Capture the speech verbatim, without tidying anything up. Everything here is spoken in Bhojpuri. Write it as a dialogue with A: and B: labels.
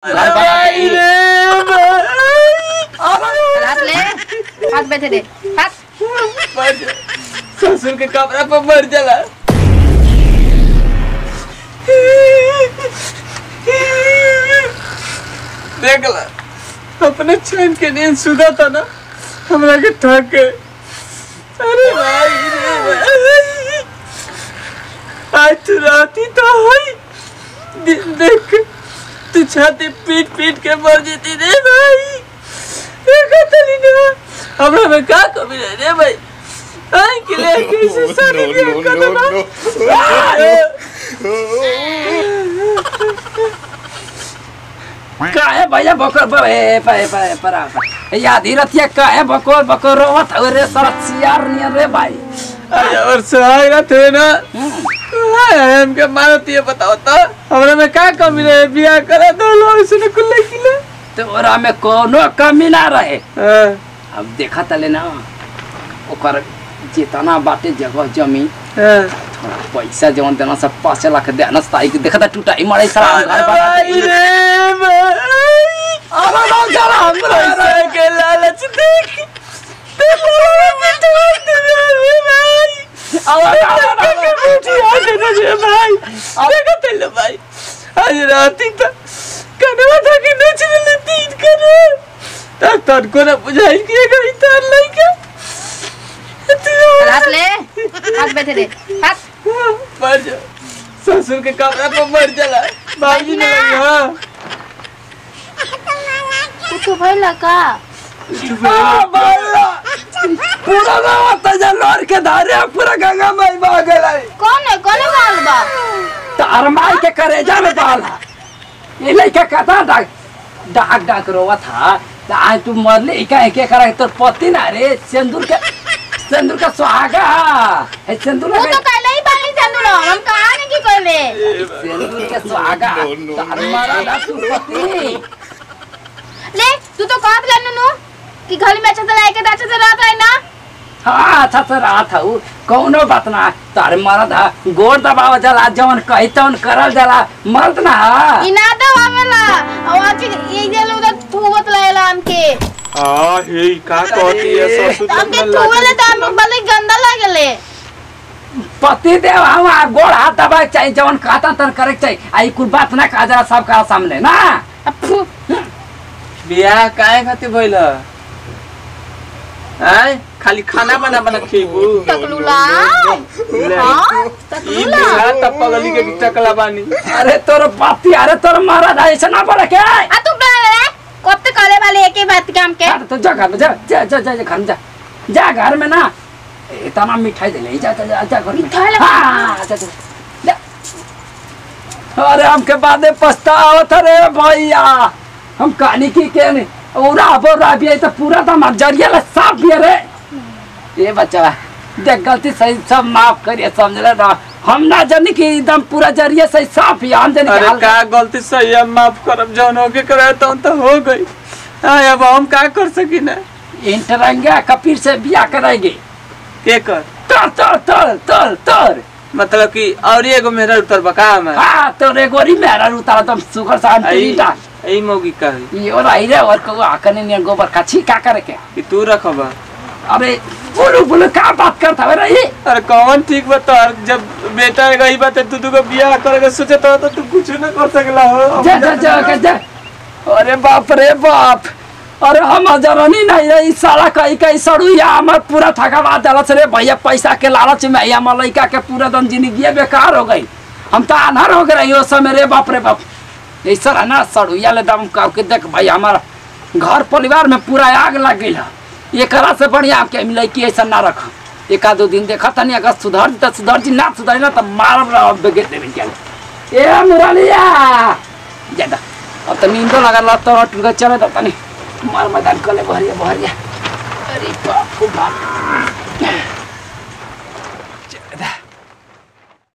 A: हाथ ले, हाथ बैठे दे, हाथ।
B: ससुर के कपड़ा पर मर जाला। देख ला, अपने चैन के नींद सुधा था ना, हमरा के ठग के। अरे भाई रे भाई, आज तू राती तो है, दिन देख तू छाती पीट पीट के मर जाती रे भाई। देखा तली ना, हमरा में का कमी है रे भाई। आई के लिए कैसे सारी ब्याह करना ना।
C: काहे भैया बकर बे पे पे परा याद ही रतिया काहे बकर बकर रोवत रे सरसियार नियर रे भाई।
B: अरे और सहाय ना थे ना, हम के मारती है बताओ तो, हमरा में का कमी है बियाह करा दो लो इसने कुल्ले किले।
C: तोरा में कोनो कमी ना रहे। अब देखा तले ना ओकर जितना बाटे जगह जमीन थोड़ा पैसा जवन देना सब पाँच लाख देना ताई के देखा टूटा ई मरे सारा घर बना
B: रे भाई।
C: अरे ना जरा हमरा
B: पैसा के लालच देख ते लोग बिटवा दे रे भाई।
C: अरे
B: के बेटी आ दे रे भाई। देखा तेलो भाई, आज राती तो कनवा था कि नच ले तीन करे तब तन को ना बुझाई के गई तार लइका।
A: हाथ ले, हाथ बैठे दे, हाथ।
B: मर जा, ससुर के कपड़ा पर मर जाला। बाजी ने हां
A: कुछ भइला का?
C: पूरा गांव तजा लोर के धारे पूरा गंगा माई बह गेलै।
A: कौन है, कौन बाल बा?
C: तार माई के करेजा में बाल है। ये लइका कता डाक डाक डाक रोवा था त आज तू मरले इका के करा तोर पति ना रे सिंदूर के सिंदूर का सुहागा है सिंदूर
A: वो तो कहले ही बाली सिंदूर हम कहा नहीं की कहले
C: सिंदूर के सुहागा तार मारा दा तू पति
A: ले। तू तो कहत ले नु कि घर में अच्छा से लाए के अच्छा से रात है ना।
C: हाँ अच्छा से रात है कौनो बात ना। तार मारा दा गोड़ दबाव जला जवन कही तवन करल जला मर्द ना
A: इना तो आवेला और आज ये जे लोग थूवत लाएला हमके।
B: आ हे का कहती है ससुर
A: हमके थूवले त हम बले गंदा लागले।
C: पति देव हम गोड़ हाथ दबाए चाहिए जवन कहता तन करे चाहिए। आई कुछ बात ना कहा जरा सब का सामने ना।
B: बियाह काहे खातिर भइल आय खाली खाना बना बना खीबू
A: तकलुला हां
B: ई बियाह त पगली के टकला बानी।
C: अरे तोर बाती अरे तोर मारा ऐसा ना बोले के
A: आ तू बड़े कब तक करे वाले एक ही बात काम के।
C: तो जा घर में जा जा जा जा घर में जा जा घर में ना इतना मिठाई दे ले जा जा जा घर में
A: मिठाई लगा।
C: हां जा जा अरे हमके बादे पछतावत रे भैया हम कहानी की के नहीं ओरा बोरा भी तो पूरा तो जरिया ला साफ भी रे। ये बच्चा देख गलती सही सब माफ करिए समझ ले ना हम ना जानी कि एकदम पूरा जरिया सही साफ ही हम जानी।
B: अरे का गलती सही है माफ करब जौन हो के करे तो तो हो गई। हां अब हम का कर सकी ना।
C: इंटरंगा कपीर से बियाह कराएंगे
B: के कर
C: तर तर तर तर तर
B: मतलब कि और एगो मेरा उतर बका में।
C: हां तो रे गोरी मेरा उतार तुम सुगर शांति टा
B: ई मोगी कही
C: ये और आई रे और को आकने ने गोबर खाची का करे के
B: कि तू रखबा।
C: अरे बोलो बोलो का बात करता है रे।
B: अरे कौन ठीक बता जब बेटा गई बात तू तू को बियाह करे सोचे तो तू कुछ ना कर सकला हो।
C: जा जा जा जा अरे बाप रे बाप अरे हम जरनी नहीं रे साला कई कई सड़ुया हमर पूरा थकावा दलस रे भैया पैसा के लालच में या मलइका के पूरा दम जिंदगी बेकार हो गई। हम तो अनहर हो गए यो समय रे बाप रे बाप ऐसा है ना सड़ुया ले दम का के देख भाई हमारा घर परिवार में पूरा आग लग गई है। ये करा से बढ़िया आपके लड़की ऐसा ना रख एक आधो दिन देखा था नहीं अगर सुधर तो सुधर जी ना सुधर ना तो मारब बेगे देवे क्या ए मुरलिया ज्यादा अब तो नींद लगा ला तो टूट चले तो तनी मार मैदान कले बहरिया बहरिया अरे बाप रे बाप